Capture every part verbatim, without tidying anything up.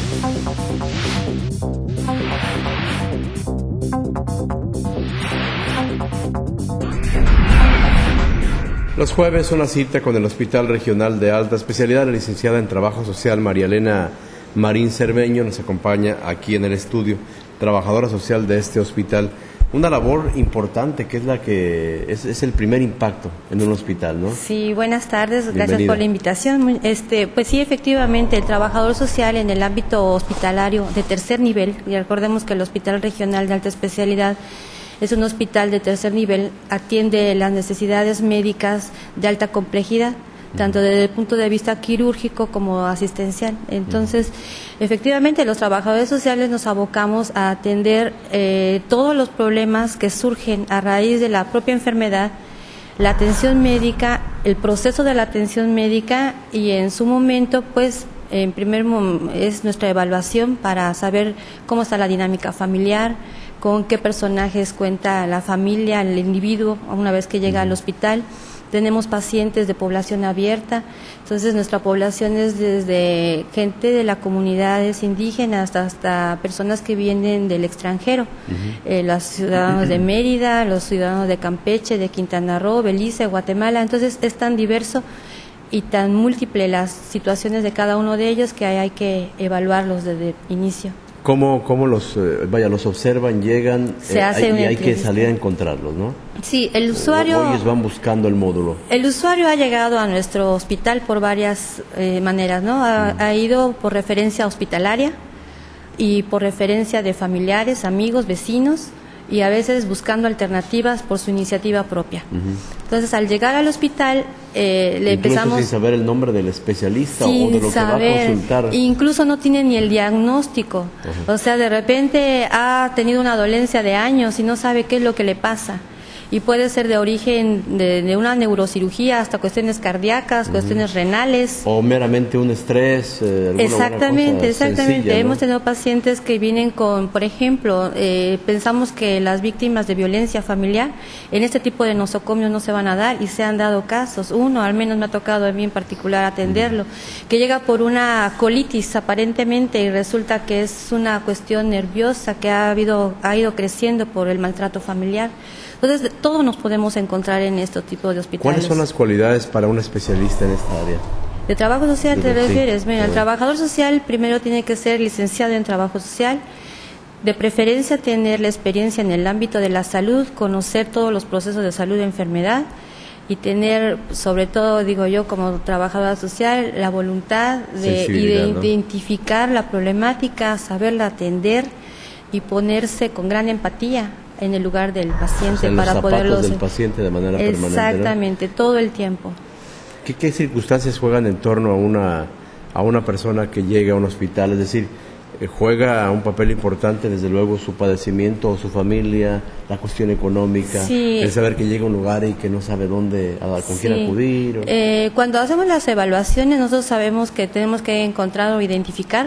Los jueves una cita con el Hospital Regional de Alta Especialidad. La licenciada en Trabajo Social María Elena Marín Cermeño nos acompaña aquí en el estudio, trabajadora social de este hospital. Una labor importante que es la que es, es el primer impacto en un hospital, ¿no? Sí, buenas tardes, Bienvenida. Gracias por la invitación. Este, pues sí, efectivamente, el trabajador social en el ámbito hospitalario de tercer nivel, y recordemos que el Hospital Regional de Alta Especialidad es un hospital de tercer nivel, atiende las necesidades médicas de alta complejidad, tanto desde el punto de vista quirúrgico como asistencial. Entonces, efectivamente, los trabajadores sociales nos abocamos a atender eh, todos los problemas que surgen a raíz de la propia enfermedad, la atención médica, el proceso de la atención médica y en su momento, pues, en primer momento es nuestra evaluación para saber cómo está la dinámica familiar, con qué personajes cuenta la familia, el individuo, una vez que llega al hospital. Tenemos pacientes de población abierta, entonces nuestra población es desde gente de las comunidades indígenas hasta, hasta personas que vienen del extranjero, uh-huh. eh, los ciudadanos de Mérida, los ciudadanos de Campeche, de Quintana Roo, Belice, Guatemala. Entonces es tan diverso y tan múltiple las situaciones de cada uno de ellos que hay, hay que evaluarlos desde el inicio. ¿Cómo, cómo los, eh, vaya, los observan, llegan Se eh, hace hay, una y hay que entrevista. salir a encontrarlos, ¿no? Sí, el usuario... O, o ellos van buscando el módulo. El usuario ha llegado a nuestro hospital por varias eh, maneras, ¿no? Ha, mm. ha ido por referencia hospitalaria y por referencia de familiares, amigos, vecinos, y a veces buscando alternativas por su iniciativa propia. Uh-huh. Entonces, al llegar al hospital, eh, le incluso empezamos... sin saber el nombre del especialista sin o de lo saber, que va a consultar. Incluso no tiene ni el diagnóstico. Uh-huh. O sea, de repente ha tenido una dolencia de años y no sabe qué es lo que le pasa. Y puede ser de origen de, de una neurocirugía hasta cuestiones cardíacas, uh-huh. cuestiones renales. O meramente un estrés. Eh, exactamente, exactamente. Sencilla, ¿no? Hemos tenido pacientes que vienen con, por ejemplo, eh, pensamos que las víctimas de violencia familiar en este tipo de nosocomios no se van a dar y se han dado casos. Uno, al menos me ha tocado a mí en particular atenderlo, uh-huh. que llega por una colitis aparentemente y resulta que es una cuestión nerviosa que ha habido, ha ido creciendo por el maltrato familiar. Entonces, todos nos podemos encontrar en este tipo de hospitales. ¿Cuáles son las cualidades para un especialista en esta área? ¿De trabajo social te sí, refieres? Mira, el sí. trabajador social primero tiene que ser licenciado en trabajo social, de preferencia tener la experiencia en el ámbito de la salud, conocer todos los procesos de salud y enfermedad y tener, sobre todo, digo yo, como trabajadora social, la voluntad de, y de ¿no? identificar la problemática, saberla atender y ponerse con gran empatía en el lugar del paciente, o sea, en para los poderlos del paciente de manera exactamente, permanente. Exactamente, ¿no? Todo el tiempo. ¿Qué, ¿Qué circunstancias juegan en torno a una a una persona que llega a un hospital? Es decir, eh, juega un papel importante, desde luego, su padecimiento o su familia, la cuestión económica, sí. el saber que llega a un lugar y que no sabe dónde, a, con sí. quién acudir. O... Eh, cuando hacemos las evaluaciones, nosotros sabemos que tenemos que encontrar o identificar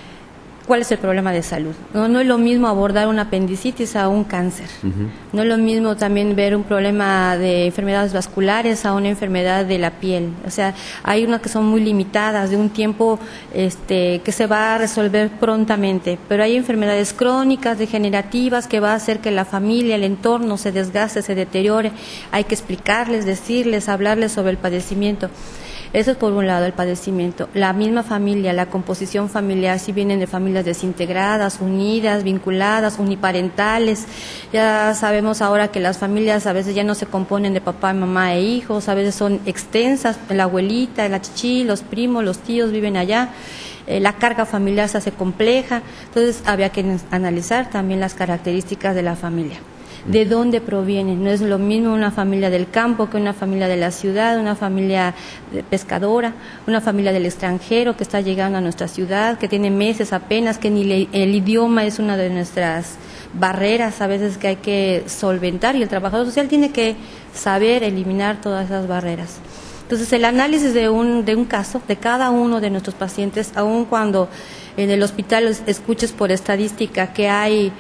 cuál es el problema de salud. No, no es lo mismo abordar una apendicitis a un cáncer. Uh-huh. No es lo mismo también ver un problema de enfermedades vasculares a una enfermedad de la piel. O sea, hay unas que son muy limitadas, de un tiempo este, que se va a resolver prontamente, pero hay enfermedades crónicas, degenerativas, que va a hacer que la familia, el entorno se desgaste, se deteriore. Hay que explicarles, decirles, hablarles sobre el padecimiento. Eso es por un lado, el padecimiento. La misma familia, la composición familiar, si vienen de familias desintegradas, unidas, vinculadas, uniparentales. Ya sabemos ahora que las familias a veces ya no se componen de papá, mamá e hijos, a veces son extensas, la abuelita, la chichi, los primos, los tíos viven allá. Eh, la carga familiar se hace compleja, entonces había que analizar también las características de la familia. ¿De dónde provienen? No es lo mismo una familia del campo que una familia de la ciudad, una familia pescadora, una familia del extranjero que está llegando a nuestra ciudad, que tiene meses apenas, que ni le, el idioma es una de nuestras barreras a veces que hay que solventar, y el trabajador social tiene que saber eliminar todas esas barreras. Entonces, el análisis de un, de un caso, de cada uno de nuestros pacientes, aun cuando en el hospital escuches por estadística que hay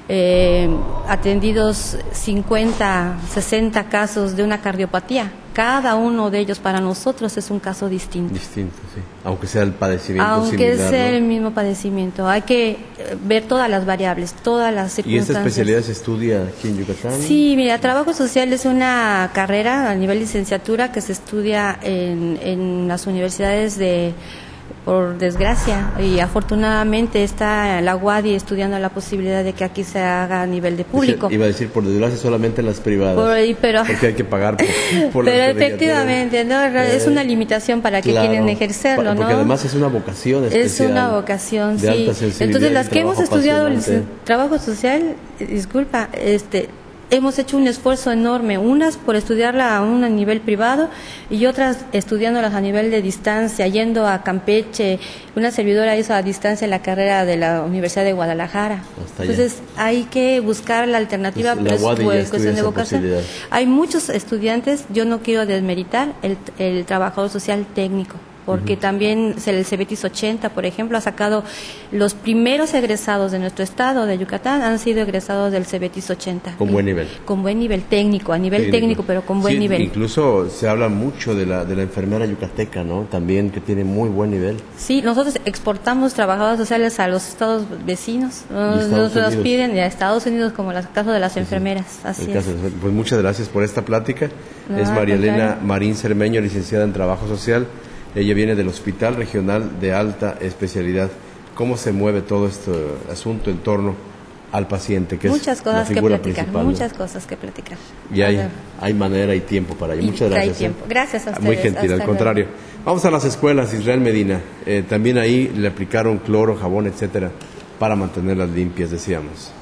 eh, atendidos cincuenta, sesenta casos de una cardiopatía. Cada uno de ellos para nosotros es un caso distinto. Distinto, sí. Aunque sea el padecimiento Aunque similar, sea ¿no? el mismo padecimiento. Hay que ver todas las variables, todas las circunstancias. ¿Y esta especialidad se estudia aquí en Yucatán? Sí, mira, trabajo social es una carrera a nivel licenciatura que se estudia en, en las universidades de... Por desgracia, y afortunadamente está la U A D I estudiando la posibilidad de que aquí se haga a nivel de público. Iba a decir, por desgracia, solamente en las privadas. Por ahí, pero, porque hay que pagar por, por pero las efectivamente, ¿no? Eh, es una limitación para que claro, quieren ejercerlo, ¿no? Porque además es una vocación especial. Es una vocación, de sí. Alta sensibilidad. Entonces, las que hemos estudiado el apasionante. trabajo social, disculpa, este... hemos hecho un esfuerzo enorme, unas por estudiarla a un nivel privado y otras estudiándolas a nivel de distancia, yendo a Campeche. Una servidora hizo a distancia la carrera de la Universidad de Guadalajara. Hasta allá. Entonces hay que buscar la alternativa, Pues la pero U A D I es ya pues, cuestión de esa vocación. posibilidad. Hay muchos estudiantes, yo no quiero desmeritar el, el trabajador social técnico, porque uh-huh. también el Cebetis ochenta, por ejemplo, ha sacado los primeros egresados de nuestro estado, de Yucatán, han sido egresados del Cebetis ochenta. Con buen nivel. Con buen nivel técnico, a nivel técnico, técnico pero con buen sí, nivel. Incluso se habla mucho de la de la enfermera yucateca, ¿no? También, que tiene muy buen nivel. Sí, nosotros exportamos trabajadores sociales a los estados vecinos, nos, Estados nos piden a Estados Unidos, como el caso de las sí, enfermeras. Sí. Así el es. caso, pues muchas gracias por esta plática. No, es María Elena Marín Cermeño, licenciada en Trabajo Social. Ella viene del Hospital Regional de Alta Especialidad. ¿Cómo se mueve todo este asunto en torno al paciente? Que muchas es cosas la que platicar, muchas ¿no? cosas que platicar. Y hay, hay manera y tiempo para ello. Muchas gracias. Hay tiempo. Gracias a ustedes. Muy gentil, al contrario. Luego. Vamos a las escuelas, Israel Medina. Eh, también ahí le aplicaron cloro, jabón, etcétera, para mantenerlas limpias, decíamos.